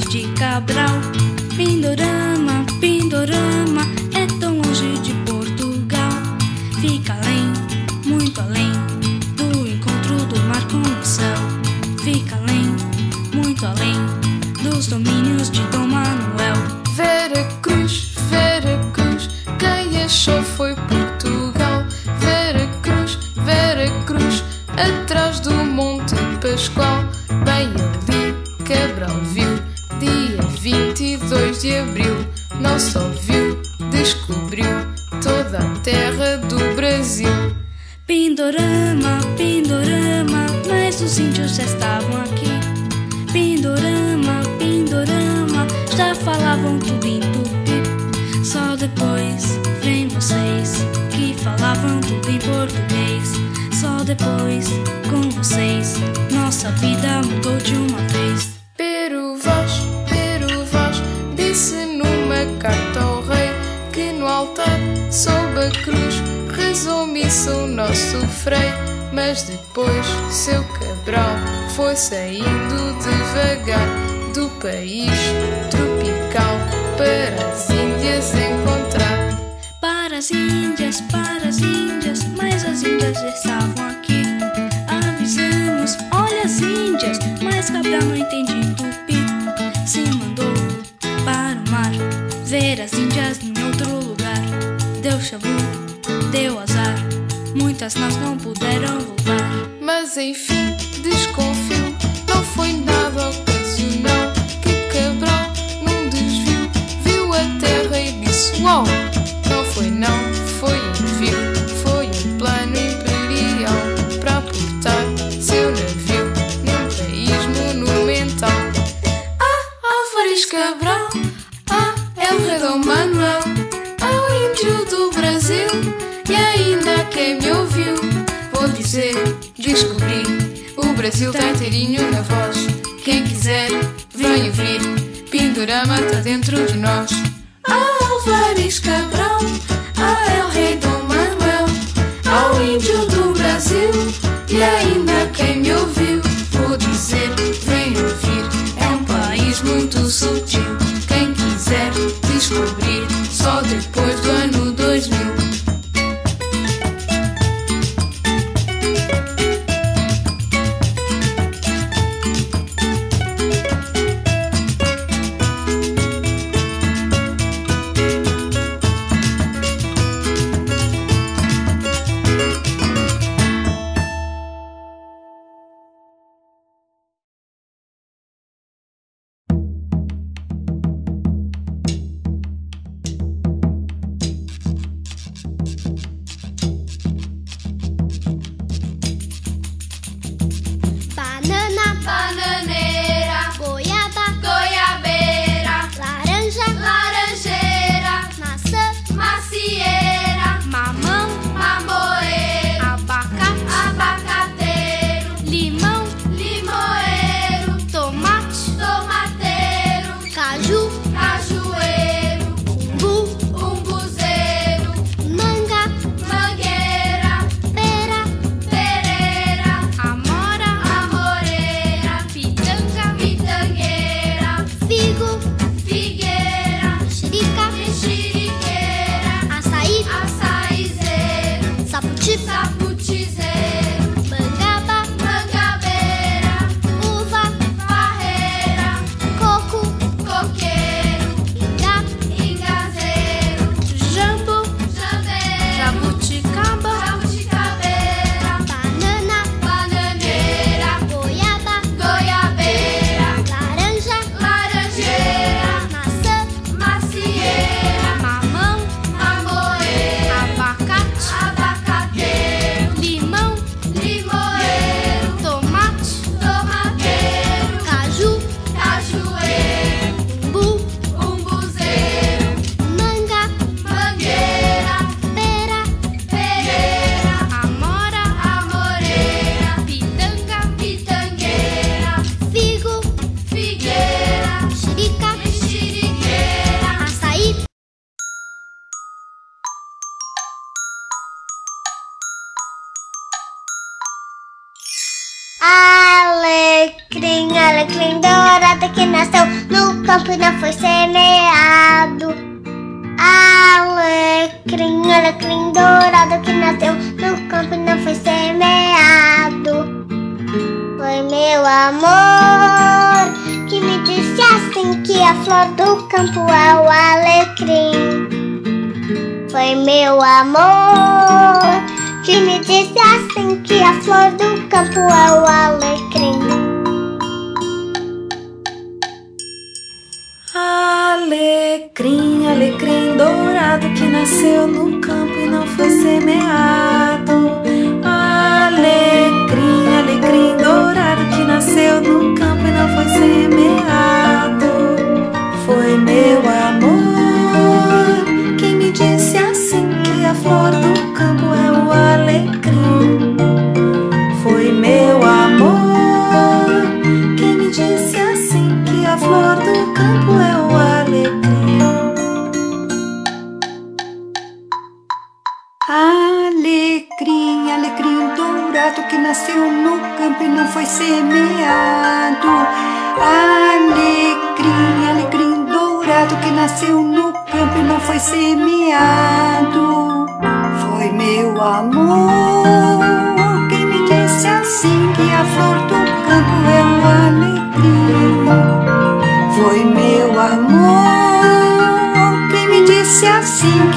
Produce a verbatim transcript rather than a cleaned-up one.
de Cabral. Pindorama, Pindorama, é tão longe de Portugal. Fica além, muito além do encontro do mar com o céu. Fica além, muito além dos domínios de Dom Manuel. Veracruz, Veracruz, quem achou foi Portugal. Veracruz, Veracruz, atrás do Monte Pascoal. Bem ali Cabral viu, dia vinte e dois de abril. Não só viu, descobriu toda a terra do Brasil. Pindorama, Pindorama, mas os índios já estavam aqui. Pindorama, Pindorama, já falavam tudo em tupi. Só depois vem vocês que falavam tudo em português. Só depois com vocês nossa vida mudou de uma vez. Pero Vaz, Pero Vaz, disse numa carta ao rei que no altar sob a cruz rezou missa o nosso frei. Mas depois seu Cabral foi saindo devagar do país tropical para as Índias encontrar. Para as Índias, para as Índias, mas as Índias já estavam aqui. Avisamos, olha as Índias, mas Cabral não entendia tupi. Se mandou para o mar ver as Índias em outro lugar. Deu chabu, deu azar, muitas nós não puderam voltar. Mas enfim, desconfio, não foi nada ocasional que Cabral num desvio viu a terra e disse uau! Não foi não, foi envio, foi um plano imperial para aportar seu navio num país monumental. Ah, Álvares Cabral, ah, é o rei Dom Manuel, ah, o índio do Brasil, e ainda quem me ouviu, vou dizer, descobri, o Brasil tá inteirinho na voz. Quem quiser, vem ouvir, Pindorama tá dentro de nós. Ah, Álvares Cabral, ah, é o rei Dom Manuel, ah, o índio do Brasil, e ainda quem me ouviu, vou dizer, vem ouvir, é um país muito sutil. Quem quiser descobrir, só depois do ano dois mil. campo e não foi semeado. Alecrim, alecrim dourado que nasceu no campo e não foi semeado. Foi meu amor que me disse assim que a flor do campo é o alecrim. Foi meu amor que me disse assim que a flor do campo é o alecrim. Alecrim, alecrim dourado que nasceu no campo e não foi semeado. Alecrim, alecrim dourado que nasceu no campo e não foi semeado. Foi meu amor quem me disse assim que a flor do campo é o alecrim. Foi meu amor quem me disse assim que a flor do campo é o alecrim. Alecrim, alecrim dourado que nasceu no campo e não foi semeado. Alecrim, alecrim dourado que nasceu no campo e não foi semeado. Foi meu amor quem me disse assim que a flor do campo é o alecrim. Foi meu amor quem me disse assim